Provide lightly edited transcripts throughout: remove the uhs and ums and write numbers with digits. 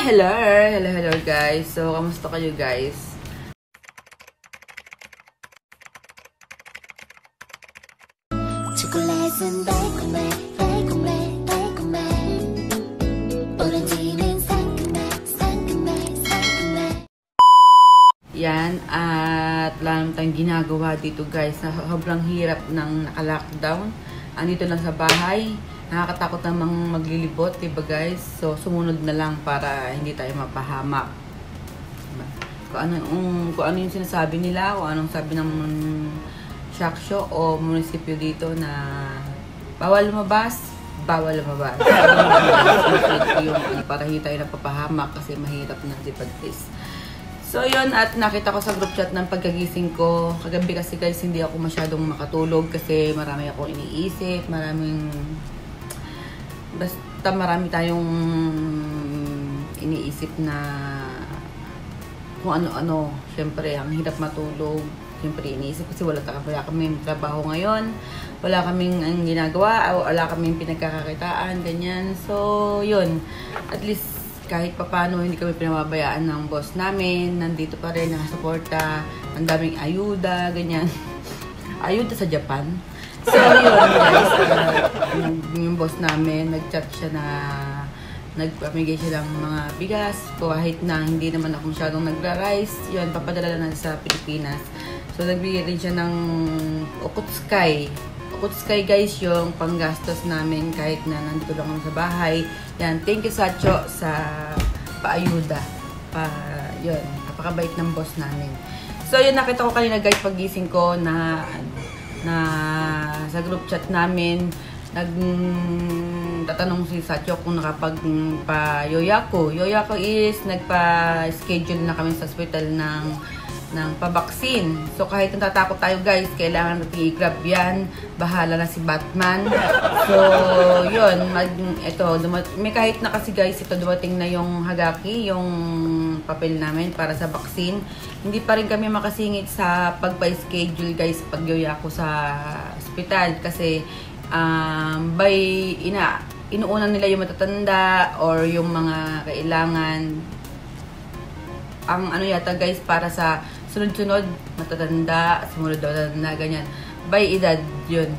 Hello guys. So, kamusta kayo guys? 초콜릿은 달콤해 달콤해 달콤해 오렌지는 상큼해 상큼해 상큼해. Yan, at wala naman tayong ginagawa dito guys. Sobrang hirap ng naka-lockdown. Andito lang sa bahay. Nakakatakot namang maglilibot, diba guys? So, sumunod na lang para hindi tayo mapahamak. Kung ano yung sinasabi nila, o anong sabi ng shaksyo o munisipyo dito na bawal lumabas, bawal lumabas. Para hindi tayo napapahamak kasi mahirap na dipagtis. So, yun, at nakita ko sa group chat ng pagkagising ko. Kagabi kasi guys, hindi ako masyadong makatulog kasi marami ako iniisip, basta marami tayong iniisip na kung ano-ano. Siyempre, ang hirap matulog. Siyempre, iniisip kasi wala kaming trabaho ngayon. Wala kaming ang ginagawa, wala kaming pinagkakakitaan, ganyan. So, yun. At least, kahit papano, hindi kami pinababayaan ng boss namin. Nandito pa rin, nakasuporta. Ang daming ayuda, ganyan. Ayuda sa Japan. So, yun guys, yung boss namin, nag-chat siya na nagpamigay siya ng mga bigas. Kahit na hindi naman ako masyadong nagra-rice, yun, papadala na sa Pilipinas. So, nagbigay rin siya ng Ukutskay. Ukutskay guys, yung panggastos namin kahit na nandito lang ako sa bahay. Yan, thank you Sacho sa paayuda. Yun, napakabait ng boss namin. So, yun, nakita ko kanina guys, pagising ko na sa group chat namin, nagtatanong si Satyo kung nakapagpa-yoyako. Yoyako is nagpa-schedule na kami sa hospital ng pabaksin. So, kahit natatakot tayo guys, kailangan natin i-grab yan. Bahala na si Batman. So, yun. May kahit na kasi guys, ito dumating na yung hagaki, yung papel namin para sa baksin. Hindi pa rin kami makasingit sa pagpa-schedule guys, pag-yoyako sa hospital. Kasi, inuunan nila yung matatanda or yung mga kailangan. Ang ano yata guys, para sa sunod-sunod, matatanda, sumunod na ganyan. By edad, yun.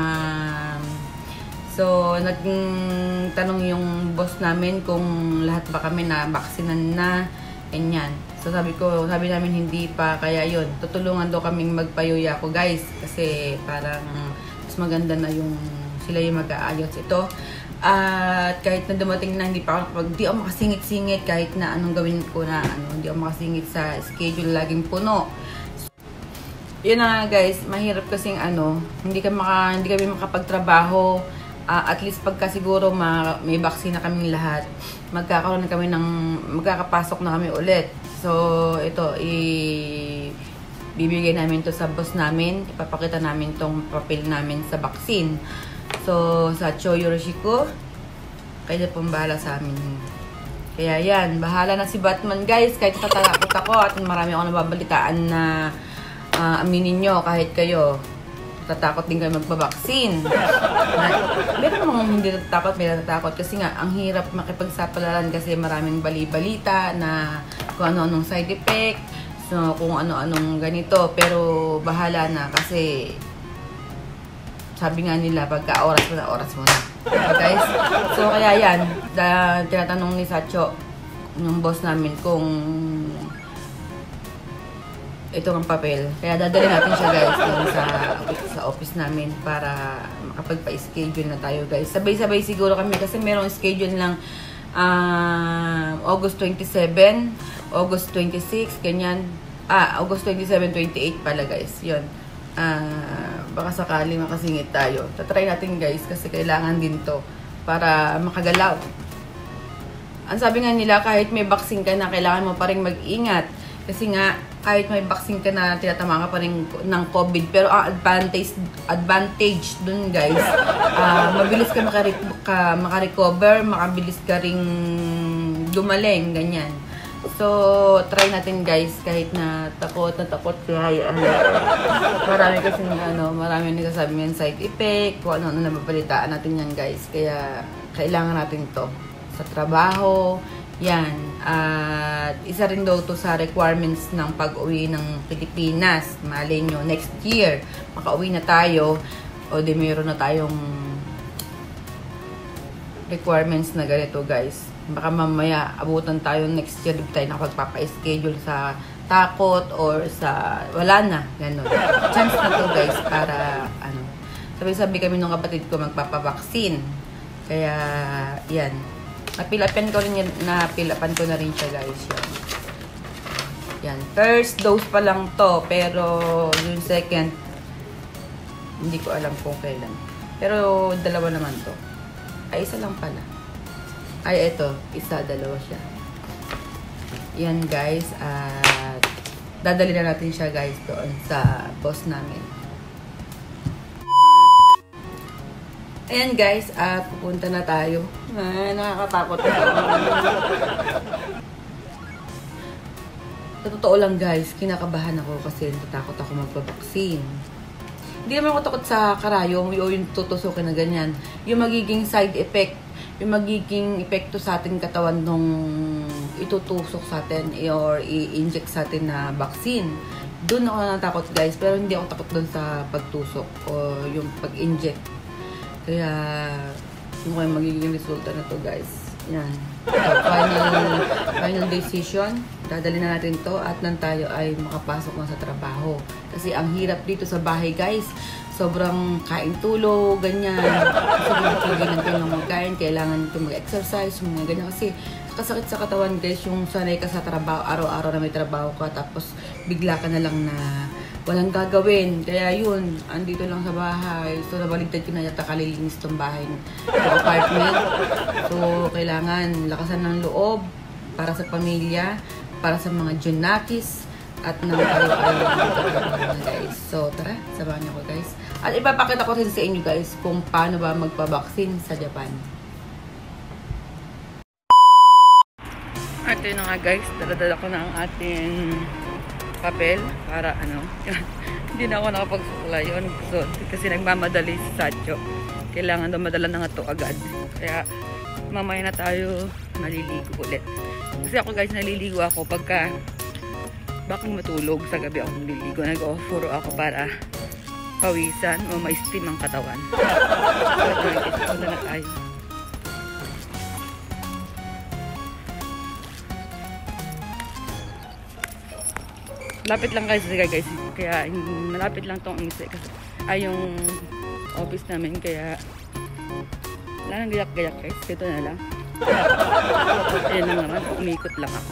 So, nagtanong yung boss namin kung lahat ba kami na baksinan na, ganyan. So, sabi namin hindi pa, kaya yun, tutulungan daw kaming magpayuya ko guys. Kasi parang mas maganda na yung sila yung mag-aayos ito. At kahit na dumating na hindi ako makasingit-singit kahit na anong gawin ko na hindi ako makasingit sa schedule, laging puno. Yun na guys, mahirap kasing hindi kami makapagtrabaho. At least pagka siguro may vaccine na kaming lahat, magkakapasok na kami ulit. So ito, bibigay namin to sa boss namin, ipapakita namin tong papel namin sa vaccine. So, sa Yoroshiku, kayo pong bahala sa amin. Kaya yan, bahala na si Batman guys. Kahit natatakot ako at marami ako nababalitaan na aminin nyo kahit kayo. Tatakot din kayo magbabaksin. Meron namang hindi natatakot, may natatakot. Kasi nga, ang hirap makipagsapalaran kasi maraming bali-balita na kung ano-anong side effect. So, kung ano-anong ganito. Pero, bahala na kasi sabi nga nila, pagka oras mo na. Okay, guys? So, kaya yan. Tinatanong ni Sacho, yung boss namin, kung ito ang papel. Kaya dadalhin natin siya, guys, sa office namin para makapagpa-schedule na tayo, guys. Sabay-sabay siguro kami kasi merong schedule lang August 27, August 26, ganyan. August 27, 28 pala, guys. Yun. Baka sakali makasingit tayo. Tatry natin guys kasi kailangan din to para makagalaw. Ang sabi nga nila, kahit may vaccine ka na, kailangan mo pa rin mag-ingat. Kasi nga, kahit may vaccine ka na, tinatama ka pa rin ng COVID. Pero ang advantage dun guys, mabilis ka makarecover, makabilis ka ring gumaling, ganyan. So, try natin guys, kahit na takot kaya marami kasi marami nagsasabi ng side effect, kung ano nababalitaan natin yan guys. Kaya, kailangan natin to sa trabaho, yan. At isa rin daw to sa requirements ng pag-uwi ng Pilipinas. Malay nyo, next year, makauwi na tayo. O di mayroon na tayong requirements na ganito guys. Baka mamaya abutan tayo next year, di tayo nakapagpapa-schedule sa takot or sa wala na. Ganun. Chance na to guys para ano. Sabi-sabi kami nung kapatid ko magpapabaksin. Kaya yan. Napilapan ko na rin siya guys. Yan. First dose pa lang to. Pero yung second, hindi ko alam kung kailan. Pero dalawa naman to. Ay, isa lang pala. Ay, eto. Isa, dalawa siya. Yan guys. At dadali na natin siya guys doon sa boss namin. Ayan guys, pupunta na tayo. Ay, nakakatakot na. Sa totoo lang guys, kinakabahan ako kasi natatakot ako magpabaksin. Hindi naman ako takot sa karayom o yung tutusukin na ganyan. Yung magiging side effect, yung magiging epekto sa ating katawan nung itutusok sa atin or i-inject sa atin na vaccine. Doon ako natakot guys, pero hindi ako takot doon sa pagtusok o yung pag-inject. Kaya, ano kayo magiging resulta na to guys. Yan. So, final decision. Dadali na natin to at nang tayo ay makapasok na sa trabaho. Kasi ang hirap dito sa bahay guys. Sobrang kain-tulog, ganyan. Kasi lang kayo ng magkain. Kailangan nito mag-exercise, mga ganyan. Kasi kasakit sa katawan guys, yung sanay ka sa trabaho, araw-araw na may trabaho ka. Tapos bigla ka na lang na walang gagawin. Kaya yun, andito lang sa bahay. So, nabaligtad ko na yata kalilinis tong bahay sa apartment. So, kailangan lakasan ng loob para sa pamilya, para sa mga junakis, at nang tayo ay magkatrabaho na guys. So, tara, sabahan niyo ko guys. At ipapakita ko rin sa inyo guys kung paano ba magpabaksin sa Japan. At yun na nga guys, daladala ko na ang ating papel para ano, hindi na ako nakapagsuklay yun. So, kasi nagmamadali si Satcho. Kailangan daw madala na nga to agad. Kaya mamaya na tayo maliligo ulit. Kasi ako guys, naliligo ako pagka bakong matulog sa gabi ako naliligo. Nag-offer ako para pawisan o ma-steam ang katawan. So, na tayo. Malapit lang guys, kaya malapit lang tong yung office namin, kaya wala nang gayak-gayak guys, dito na lang. Ayan lang naman, umikot lang ako.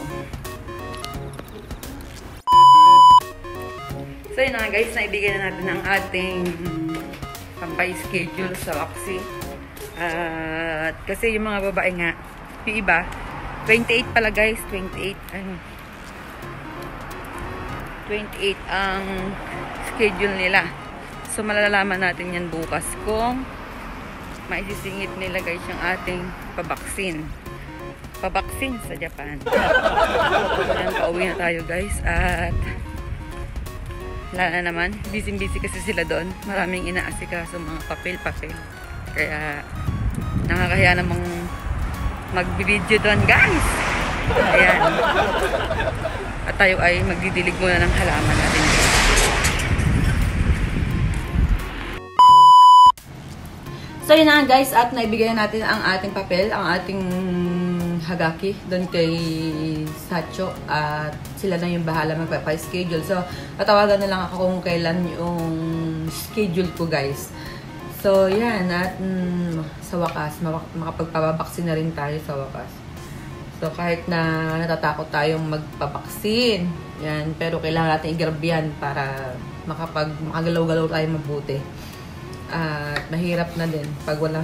So yun na guys, naibigay na natin ang ating pampay-schedule sa Oxy. At kasi yung mga babae nga, yung iba, 28 pala guys, 28, 28 ang schedule nila. So, malalaman natin yan bukas kung maisisingit nila guys yung ating pabaksin. Pabaksin sa Japan. So, yan, pauwi na tayo guys. At wala na naman. Busy-busy kasi sila doon. Maraming inaasikaso mga papel-papel. Kaya nakakahiya namang mag-video doon guys. Ayan. At tayo ay magdidilig muna ng halaman natin. So yun na guys, at naibigay natin ang ating papel, ang ating hagaki doon kay Satcho, at sila na yung bahala magpa-schedule. So tatawagan na lang ako kung kailan yung schedule ko guys. So yan, at sa wakas makapagpapabaksin na rin tayo sa wakas. So, kahit na natatakot tayong magpabaksin, yan, pero kailangan natin i-grab yan para makagalaw-galaw tayo mabuti. At mahirap na din pag walang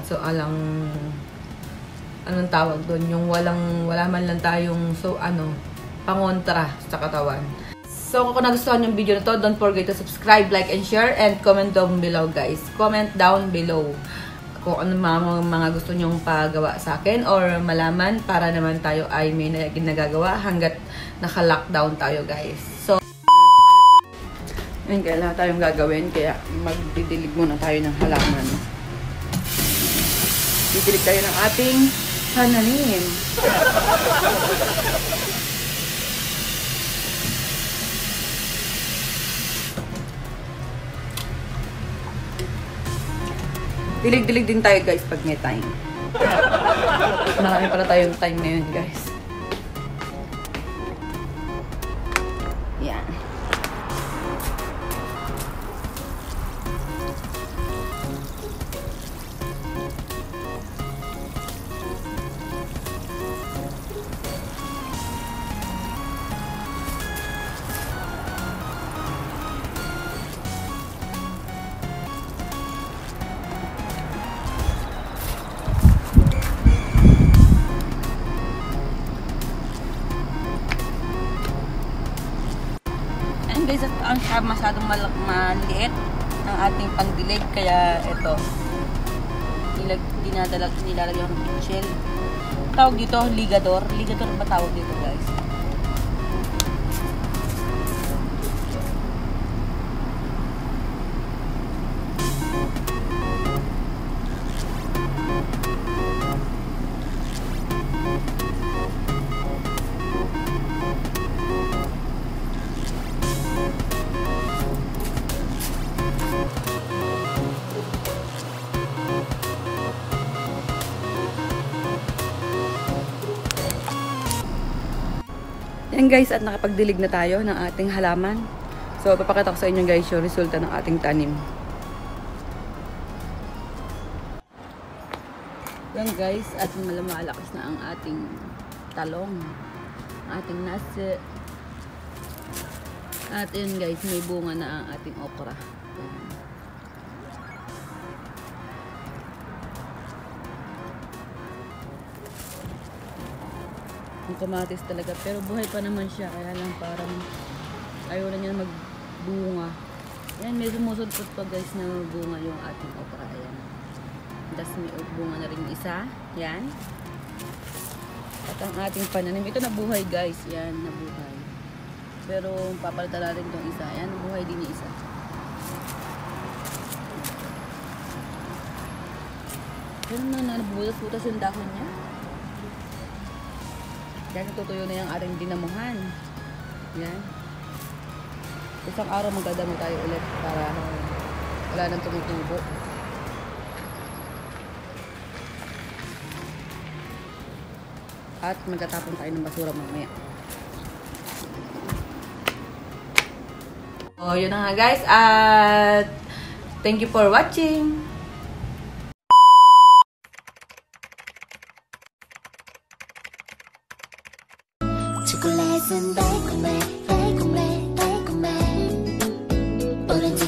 anong tawag doon, yung wala man lang tayong pangontra sa katawan. So, kung nagustuhan yung video na to, don't forget to subscribe, like, and share, and comment down below guys. Comment down below kung ano mga gusto nyong pagawa sa akin or malaman para naman tayo ay may nagagawa hanggat naka-lockdown tayo guys. So, ngayon kailangan tayong gagawin, kaya magdidilig muna tayo ng halaman. Didilig tayo ng ating pananim. Dilig-dilig din tayo guys pag may time. Marami pala tayong time ngayon guys. Yan. Guys, ang masyadong maliit ang ating pangdilig, kaya ito nilalagyan ng pichel. Tawag dito ligador ba tawag dito guys? Yan guys, at nakapagdilig na tayo ng ating halaman. So, papakita ko sa inyo guys yung resulta ng ating tanim. Yan guys, at malakas na ang ating talong, ating nasi. At yun guys, may bunga na ang ating okra. Yan. Ang kamatis talaga, pero buhay pa naman siya, kaya lang parang ayaw na niya magbunga. Ayan, may sumusod-sud pa guys na bunga yung ating okra. Ayan, tapos may bunga na rin isa. Yan, at ang ating pananim, ito nabuhay guys. Yan, nabuhay, pero papalitan natin itong isa. Yan, nabuhay din yung isa. Ganun na, nabubutas-butas yung dahon niya. Yan, tutuyo na yung ating dinamuhan. Yan. Isang araw magdadamo tayo ulit para wala nang tumutubo. At magtatapon tayo ng basura mamaya. So, yun na nga guys. At thank you for watching. 초콜릿은 달콤해 달콤해 달콤해 오렌지